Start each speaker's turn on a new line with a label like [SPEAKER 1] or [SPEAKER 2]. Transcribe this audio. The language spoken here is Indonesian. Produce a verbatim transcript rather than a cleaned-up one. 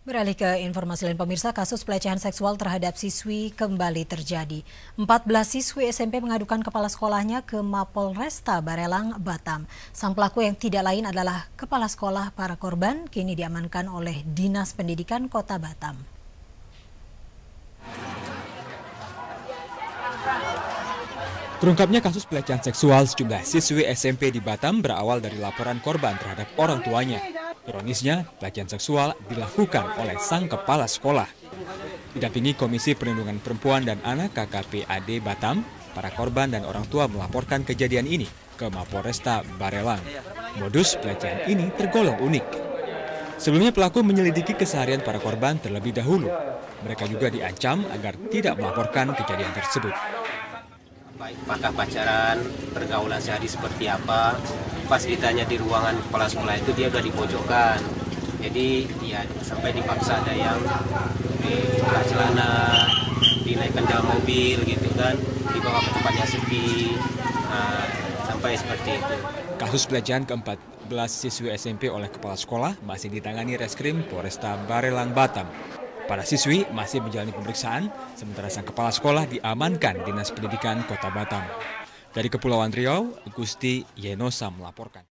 [SPEAKER 1] Beralih ke informasi lain pemirsa, kasus pelecehan seksual terhadap siswi kembali terjadi. empat belas siswi S M P mengadukan kepala sekolahnya ke Mapolresta Barelang, Batam. Sang pelaku yang tidak lain adalah kepala sekolah para korban kini diamankan oleh Dinas Pendidikan Kota Batam.
[SPEAKER 2] Terungkapnya kasus pelecehan seksual sejumlah siswi S M P di Batam berawal dari laporan korban terhadap orang tuanya. Ironisnya, pelecehan seksual dilakukan oleh sang kepala sekolah. Didampingi Komisi Perlindungan Perempuan dan Anak K K P A D Batam, para korban dan orang tua melaporkan kejadian ini ke Mapolresta Barelang. Modus pelecehan ini tergolong unik. Sebelumnya pelaku menyelidiki keseharian para korban terlebih dahulu. Mereka juga diancam agar tidak melaporkan kejadian tersebut.
[SPEAKER 3] Apakah pacaran, pergaulan sehari seperti apa. Pas ditanya di ruangan kepala sekolah itu dia udah dipojokkan. Jadi ya sampai dipaksa ada yang dibuka celana, dinaikkan dalam mobil gitu kan, dibawa ke tempatnya sepi, nah, sampai seperti itu.
[SPEAKER 2] Kasus pelecehan ke empat belas siswi S M P oleh kepala sekolah masih ditangani Reskrim Polresta Barelang, Batam. Para siswi masih menjalani pemeriksaan, sementara sang kepala sekolah diamankan Dinas Pendidikan Kota Batam. Dari Kepulauan Riau, Gusti Yenosa melaporkan.